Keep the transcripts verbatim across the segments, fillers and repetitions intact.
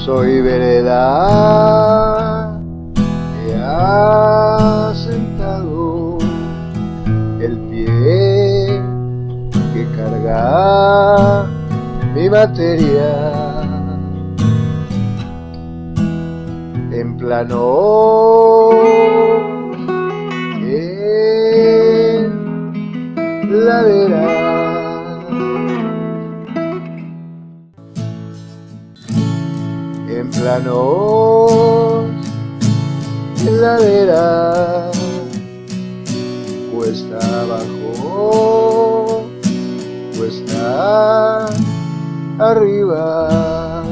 Soy vereda que ha sentado el pie que carga mi materia en plano en ladera. En planos, en ladera, cuesta abajo, cuesta arriba.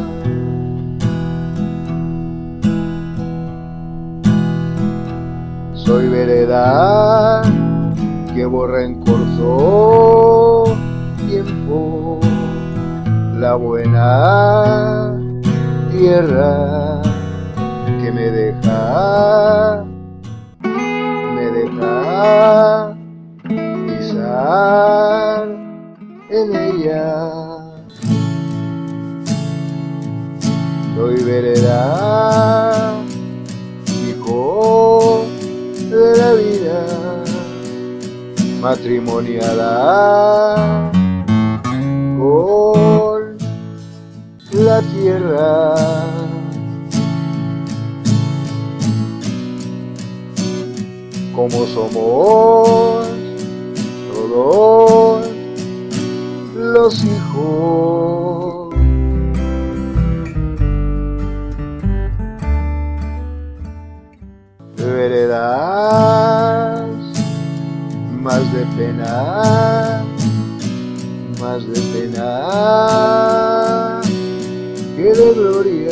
Soy vereda que borra en corto tiempo la buena tierra que me deja, me deja pisar en ella. Soy vereda, hijo de la vida, matrimoniada con la tierra. Como somos todos los hijos, veredas más de pena, más de pena que de gloria.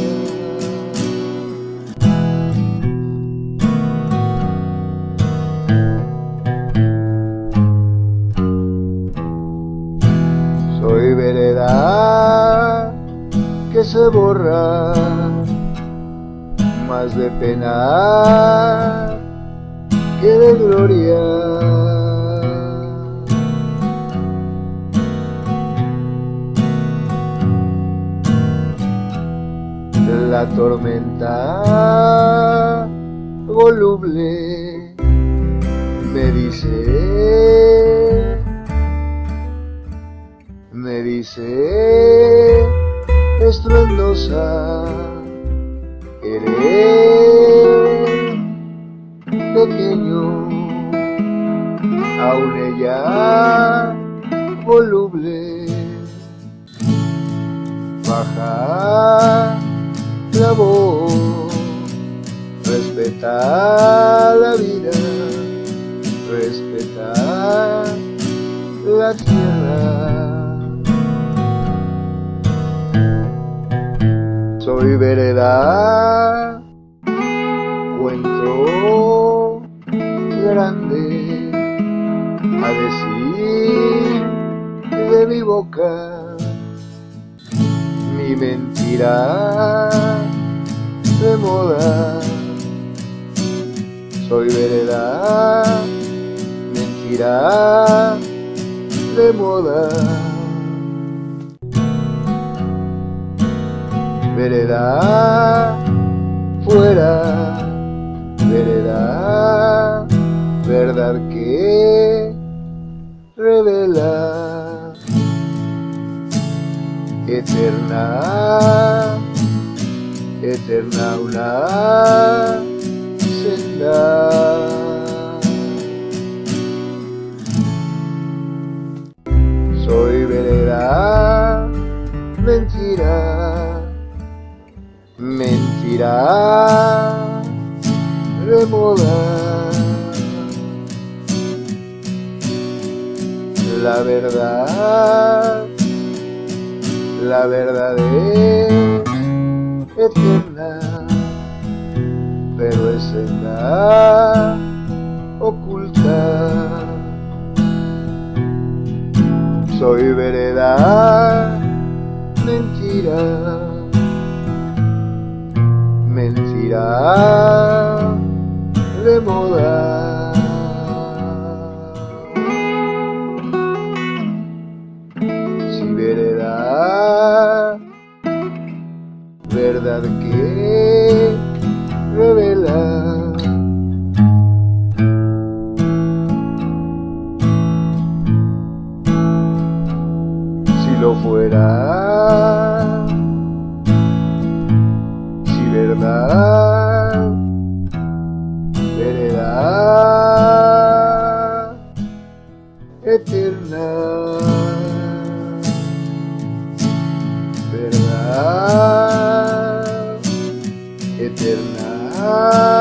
Soy vereda que se borra, más de pena que de gloria. La tormenta voluble me dice, me dice estruendosa, eres pequeño, aún ella voluble, baja la voz, respeta la vida, respeta la tierra. Soy vereda, cuento grande a decir de mi boca, mi mentira de moda. Soy vereda, mentira de moda. Vereda fuera, vereda, verdad que revela, eterna, eterna una senda. Soy vereda, mentira, mentira de moda. La verdad, la verdad es eterna, pero es senda oculta. Soy vereda, mentira, mentira de moda. Si vereda, vereda verdad que revela. Si lo fuera, si verdad, veredad eterna, verdad eterna.